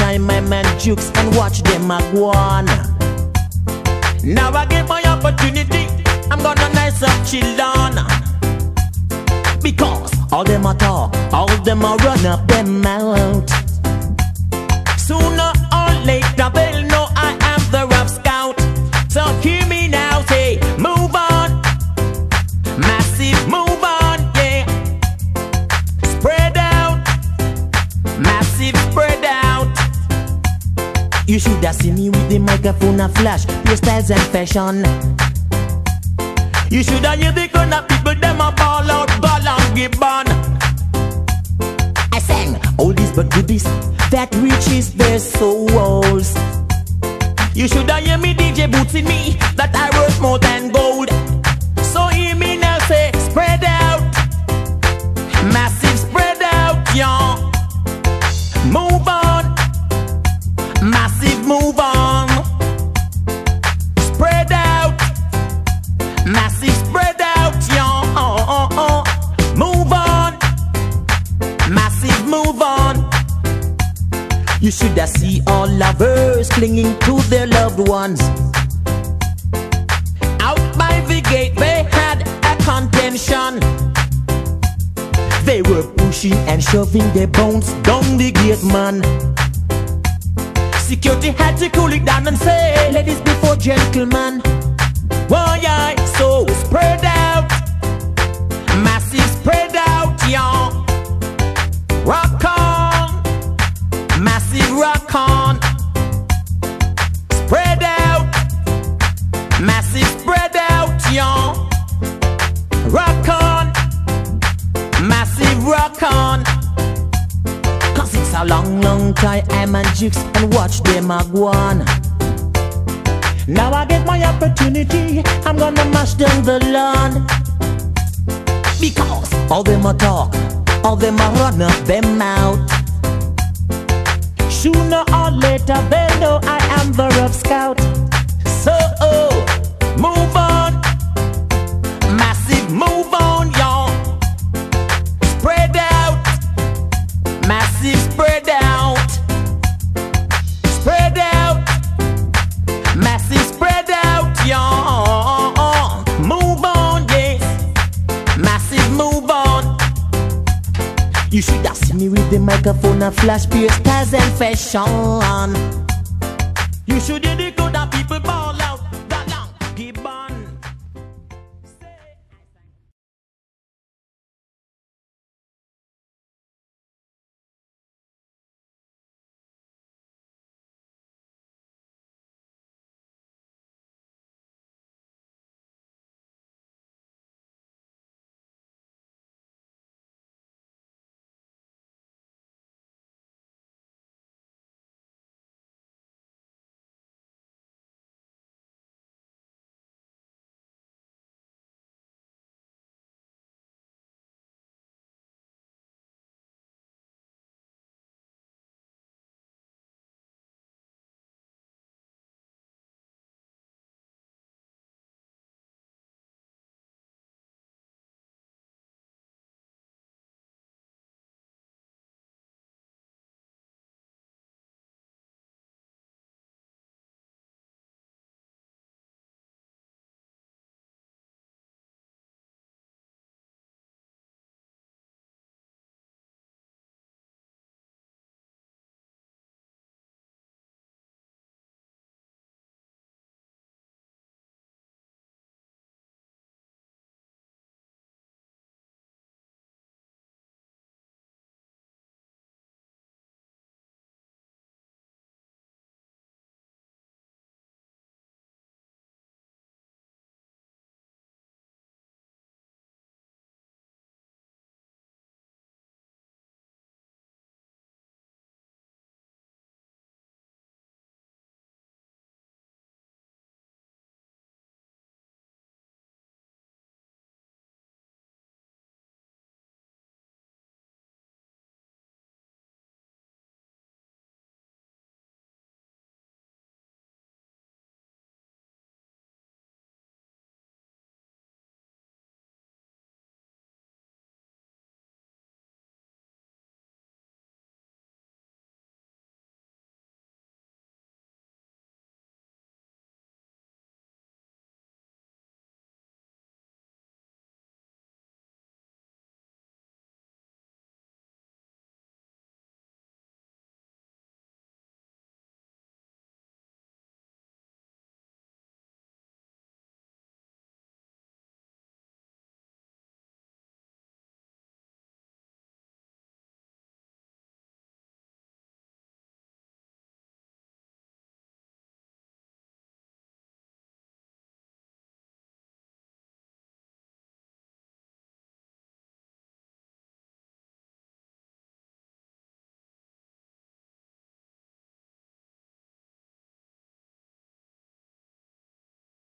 time I'm and jukes and watch them a go on. Now I get my opportunity, I'm gonna nice up chill on. Because all them a talk, all them a run up them mouth. Sooner or later they'll know I am the rough scout. So hear me now, say move on, massive move on, yeah. Spread out, massive spread out. You should have seen me with the microphone a flash, your styles and fashion. You should have heard the kind of people them a ball out, ball and gibbon. I sang oldies but goodies that reaches their souls. You should have heard me DJ Boots in me that I worth more than gold. So hear me now say spread out, massive spread out, y'all. Move on, massive move on. Spread out, massive spread out, y'all. Move on, massive move on. You should have seen all lovers clinging to their loved ones. Out by the gate they had a contention. They were pushing and shoving their bones down the gate, man. Security had to cool it down and say, ladies before gentlemen. Why I so spread out, massive spread out, y'all. Rock on, massive rock on. Spread out, massive spread out, y'all. Rock on, massive rock on. Cause it's a long, long time I'm and jukes and watch them a go on. Now I get my opportunity, I'm gonna mash down the lawn. Because all them a talk, all them a run up them mouth. Sooner or later they'll know I am the rough scout. So move on, massive move on, y'all. Spread out, massive spread out. Spread out, massive spread out, y'all. Move on, yes, massive move on. You should have seen me with the microphone and flash, pure styles and fashion. You should hear the good of people